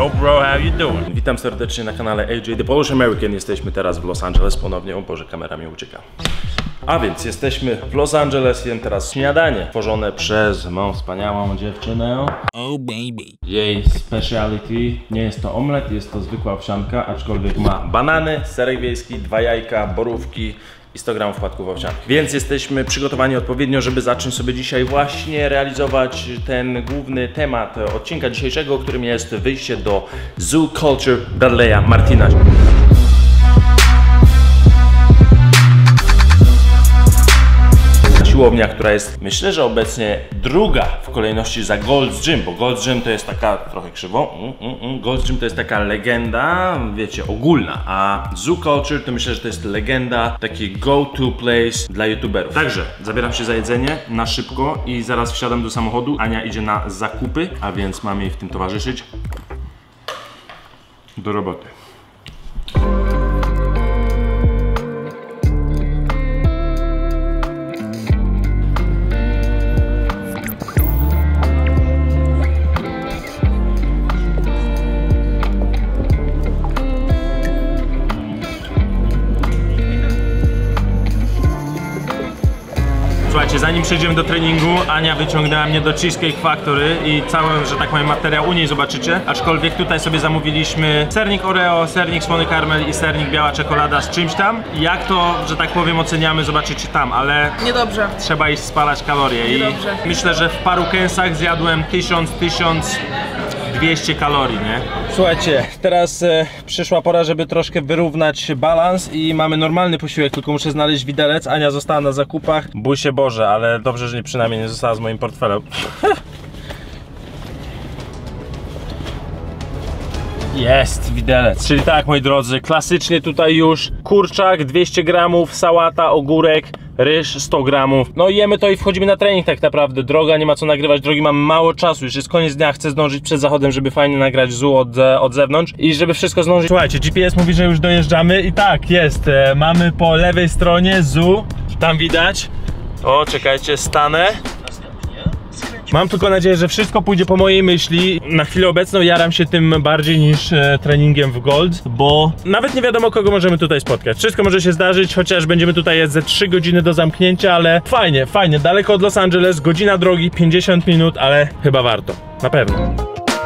Yo bro, how you doing? Witam serdecznie na kanale AJ The Polish American. Jesteśmy teraz w Los Angeles ponownie. O Boże, kamera mi ucieka. A więc jesteśmy w Los Angeles, jem teraz śniadanie tworzone przez moją wspaniałą dziewczynę. Oh baby. Jej speciality nie jest to omlet, jest to zwykła owsianka, aczkolwiek ma banany, serek wiejski, 2 jajka, borówki i 100 gramów płatków owsianych. Więc jesteśmy przygotowani odpowiednio, żeby zacząć sobie dzisiaj właśnie realizować ten główny temat odcinka dzisiejszego, którym jest wyjście do Zoo Culture Bradley'a Martina. Siłownia, która jest, myślę, że obecnie druga w kolejności za Gold's Gym, bo Gold's Gym to jest taka, trochę krzywo, Gold's Gym to jest taka legenda, wiecie, ogólna, a Zoo Culture to myślę, że to jest legenda, taki go-to place dla youtuberów. Także zabieram się za jedzenie na szybko i zaraz wsiadam do samochodu. Ania idzie na zakupy, a więc mam jej w tym towarzyszyć. Do roboty. Słuchajcie, zanim przejdziemy do treningu, Ania wyciągnęła mnie do Cheesecake Factory i cały, że tak powiem, materiał u niej zobaczycie. Aczkolwiek tutaj sobie zamówiliśmy sernik Oreo, sernik słony karmel i sernik biała czekolada z czymś tam. Jak to, że tak powiem, oceniamy, zobaczycie tam, ale niedobrze. Trzeba iść spalać kalorie. Niedobrze. I myślę, że w paru kęsach zjadłem 1200 kalorii, nie? Słuchajcie, teraz przyszła pora, żeby troszkę wyrównać balans i mamy normalny posiłek, tylko muszę znaleźć widelec. Ania została na zakupach. Bój się Boże, ale dobrze, że przynajmniej nie została z moim portfelem. Jest widelec. Czyli tak, moi drodzy, klasycznie tutaj już kurczak, 200 gramów, sałata, ogórek, ryż 100 gramów. No jemy to i wchodzimy na trening tak naprawdę. Droga, nie ma co nagrywać drogi, mamy mało czasu. Już jest koniec dnia, chcę zdążyć przed zachodem, żeby fajnie nagrać zoo od zewnątrz i żeby wszystko zdążyć. Słuchajcie, GPS mówi, że już dojeżdżamy i tak, jest. Mamy po lewej stronie zoo. Tam widać. O, czekajcie, stanę. Mam tylko nadzieję, że wszystko pójdzie po mojej myśli. Na chwilę obecną jaram się tym bardziej niż treningiem w Gold, bo nawet nie wiadomo, kogo możemy tutaj spotkać. Wszystko może się zdarzyć, chociaż będziemy tutaj jest ze 3 godziny do zamknięcia, ale fajnie, fajnie. Daleko od Los Angeles, godzina drogi, 50 minut, ale chyba warto. Na pewno.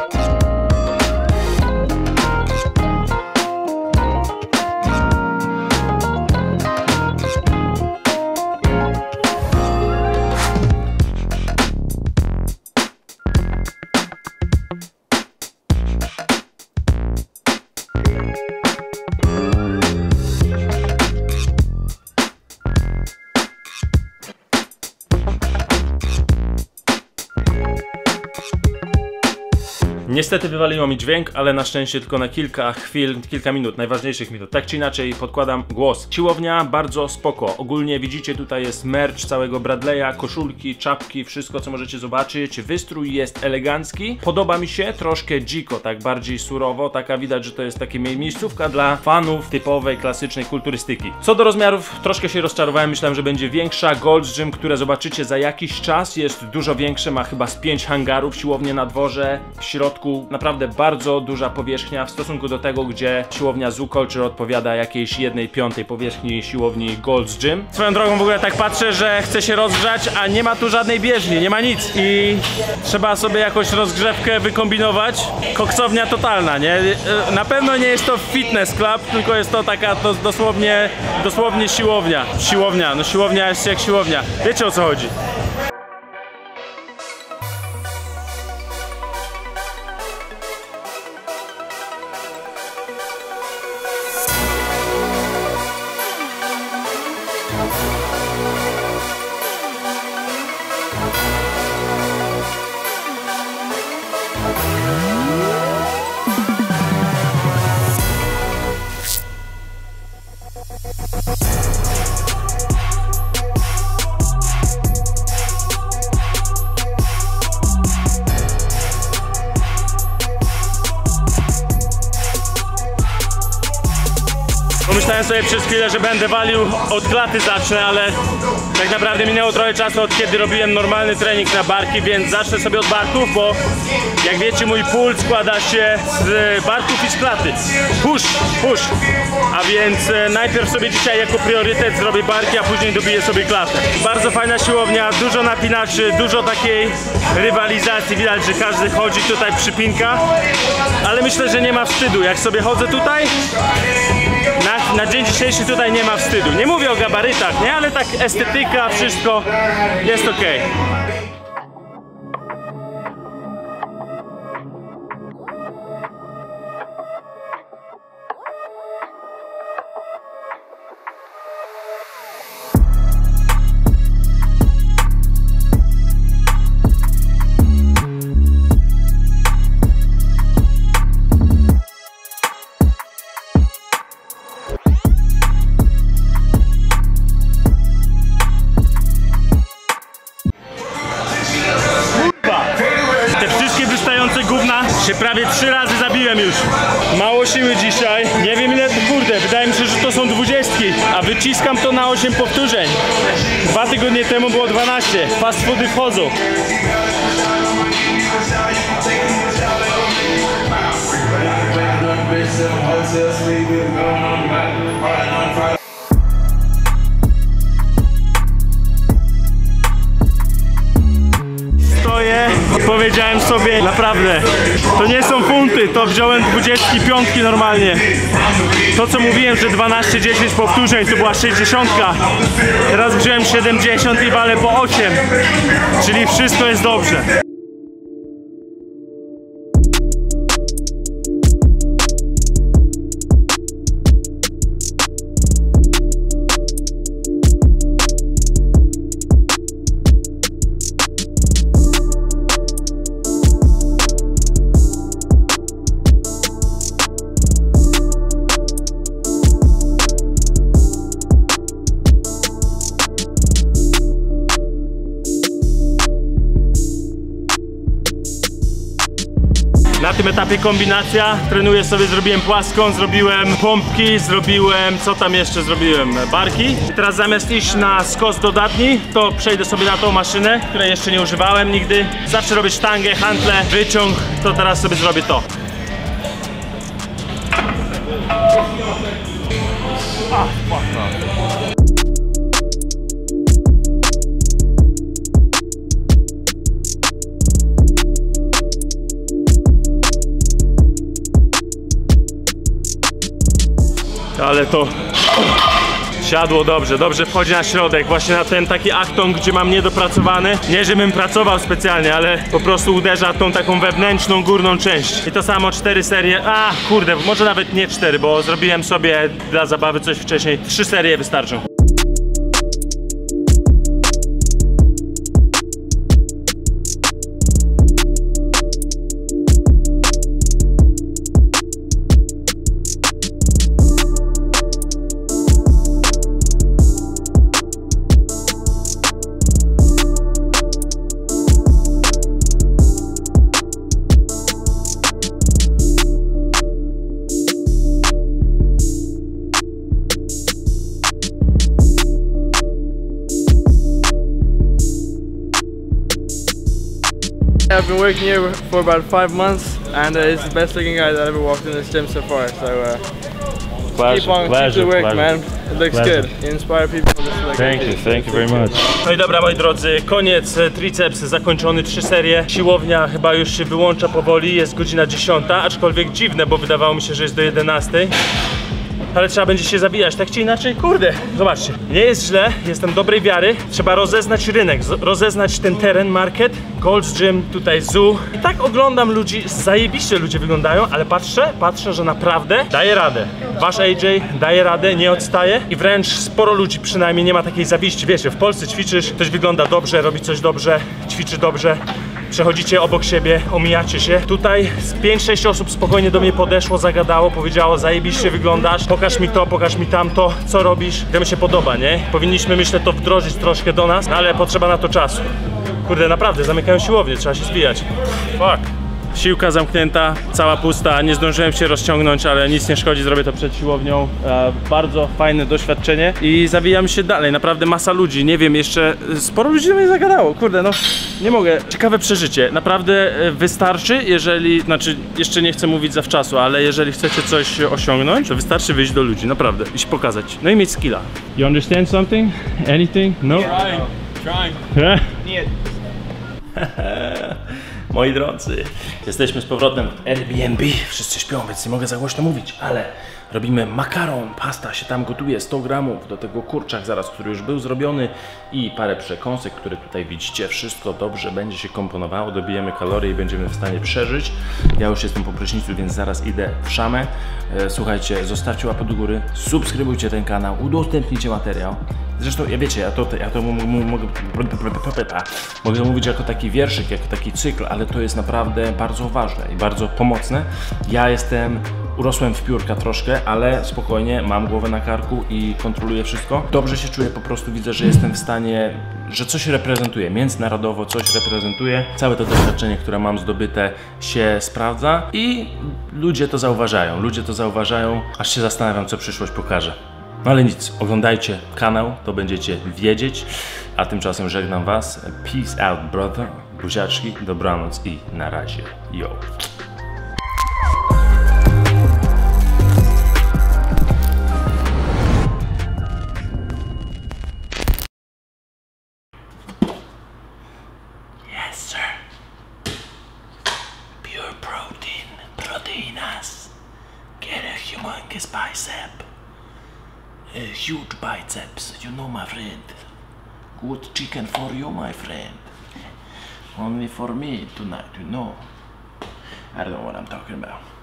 Niestety wywaliło mi dźwięk, ale na szczęście tylko na kilka chwil, kilka minut, najważniejszych minut. Tak czy inaczej podkładam głos. Siłownia bardzo spoko. Ogólnie widzicie, tutaj jest merch całego Bradley'a, koszulki, czapki, wszystko co możecie zobaczyć. Wystrój jest elegancki. Podoba mi się, troszkę dziko, tak bardziej surowo. Taka widać, że to jest takie miejscówka dla fanów typowej, klasycznej kulturystyki. Co do rozmiarów, troszkę się rozczarowałem. Myślałem, że będzie większa. Gold's Gym, które zobaczycie za jakiś czas, jest dużo większe. Ma chyba z 5 hangarów, siłownię na dworze, w środku naprawdę bardzo duża powierzchnia w stosunku do tego, gdzie siłownia Zoo Culture odpowiada jakiejś 1/5 powierzchni siłowni Gold's Gym. Swoją drogą w ogóle tak patrzę, że chcę się rozgrzać, a nie ma tu żadnej bieżni, nie ma nic i trzeba sobie jakoś rozgrzewkę wykombinować. Koksownia totalna, nie? Na pewno nie jest to fitness club, tylko jest to taka dosłownie siłownia. Siłownia, no siłownia jest jak siłownia. Wiecie, o co chodzi? Myślałem sobie przez chwilę, że będę walił od klaty zacznę, ale tak naprawdę minęło trochę czasu od kiedy robiłem normalny trening na barki, więc zacznę sobie od barków, bo jak wiecie mój puls składa się z barków i z klaty. Push, push. A więc najpierw sobie dzisiaj jako priorytet zrobię barki, a później dobiję sobie klatę. Bardzo fajna siłownia, dużo napinaczy, dużo takiej rywalizacji. Widać, że każdy chodzi tutaj przypinka, ale myślę, że nie ma wstydu. Jak sobie chodzę tutaj, na dzień dzisiejszy tutaj nie ma wstydu. Nie mówię o gabarytach, nie? Ale tak estetyka, wszystko jest ok. Prawie 3 razy zabiłem już. Mało siły dzisiaj. Nie wiem ile, kurde, wydaje mi się, że to są 20, a wyciskam to na 8 powtórzeń. 2 tygodnie temu było 12. Fast foody wchodzą. Powiedziałem sobie, naprawdę, to nie są funty, to wziąłem 25 normalnie. To co mówiłem, że 12-10 powtórzeń to była 60. Teraz wziąłem 70 i walę po 8. Czyli wszystko jest dobrze. Na tym etapie kombinacja, trenuję sobie, zrobiłem płaską, zrobiłem pompki, zrobiłem, co tam jeszcze zrobiłem, barki. I teraz zamiast iść na skos dodatni, to przejdę sobie na tą maszynę, której jeszcze nie używałem nigdy. Zawsze robię sztangę, hantle, wyciąg, to teraz sobie zrobię to. Ale to siadło dobrze, dobrze wchodzi na środek, właśnie na ten taki achtung, gdzie mam niedopracowany. Nie, żebym pracował specjalnie, ale po prostu uderza tą taką wewnętrzną, górną część. I to samo 4 serie, kurde, może nawet nie 4, bo zrobiłem sobie dla zabawy coś wcześniej. 3 serie wystarczą. I've been working here for about 5 months, and it's the best looking guy that ever walked in this gym so far. So keep the work, man. It looks good. You inspire people just like Thank you very much. No i dobra, moi drodzy, koniec, triceps zakończony, 3 serie. Siłownia chyba już się wyłącza powoli, jest godzina 10, aczkolwiek dziwne, bo wydawało mi się, że jest do 11. Ale trzeba będzie się zabijać, tak czy inaczej, kurde, zobaczcie, nie jest źle, jestem dobrej wiary, trzeba rozeznać rynek, rozeznać ten teren, market, Gold's Gym, tutaj zoo. I tak oglądam ludzi, zajebiście ludzie wyglądają, ale patrzę, że naprawdę daje radę. Wasz AJ daje radę, nie odstaje i wręcz sporo ludzi przynajmniej nie ma takiej zawiści, wiecie, w Polsce ćwiczysz, ktoś wygląda dobrze, robi coś dobrze, ćwiczy dobrze, przechodzicie obok siebie, omijacie się. Tutaj z 5-6 osób spokojnie do mnie podeszło, zagadało, powiedziało, zajebiście wyglądasz, pokaż mi to, pokaż mi tamto, co robisz, to mi się podoba, nie? Powinniśmy, myślę, to wdrożyć troszkę do nas, no ale potrzeba na to czasu. Kurde, naprawdę, zamykają siłownię, trzeba się zbijać. Fuck. Siłka zamknięta, cała pusta, nie zdążyłem się rozciągnąć, ale nic nie szkodzi, zrobię to przed siłownią. Bardzo fajne doświadczenie i zawijam się dalej, naprawdę masa ludzi, nie wiem, jeszcze sporo ludzi do mnie zagadało, kurde, no nie mogę. Ciekawe przeżycie, naprawdę wystarczy, jeżeli, znaczy jeszcze nie chcę mówić zawczasu, ale jeżeli chcecie coś osiągnąć, to wystarczy wyjść do ludzi, naprawdę, i się pokazać, no i mieć skilla. You understand something? Anything? No? Trying. Nie. Moi drodzy, jesteśmy z powrotem w Airbnb. Wszyscy śpią, więc nie mogę za głośno mówić, ale robimy makaron, pasta się tam gotuje, 100 gramów, do tego kurczak zaraz, który już był zrobiony i parę przekąsek, które tutaj widzicie. Wszystko dobrze będzie się komponowało, dobijemy kalorie i będziemy w stanie przeżyć. Ja już jestem po prysznicu, więc zaraz idę w szamę. Słuchajcie, zostawcie łapę do góry, subskrybujcie ten kanał, udostępnijcie materiał. Zresztą, ja wiecie, ja to mogę mówić jako taki wierszyk, jako taki cykl, ale to jest naprawdę bardzo ważne i bardzo pomocne. Urosłem w piórka troszkę, ale spokojnie, mam głowę na karku i kontroluję wszystko. Dobrze się czuję, po prostu widzę, że jestem w stanie, że coś reprezentuję, międzynarodowo coś reprezentuję. Całe to doświadczenie, które mam zdobyte, się sprawdza i ludzie to zauważają, aż się zastanawiam, co przyszłość pokaże. No ale nic, oglądajcie kanał, to będziecie wiedzieć, a tymczasem żegnam was. Peace out, brother. Buziaczki, dobranoc i na razie. Yo. Yes, sir. Pure protein, proteinas. Get a humongous bicep. Huge biceps, you know, my friend. Good chicken for you, my friend. Only for me tonight, you know. I don't know what I'm talking about.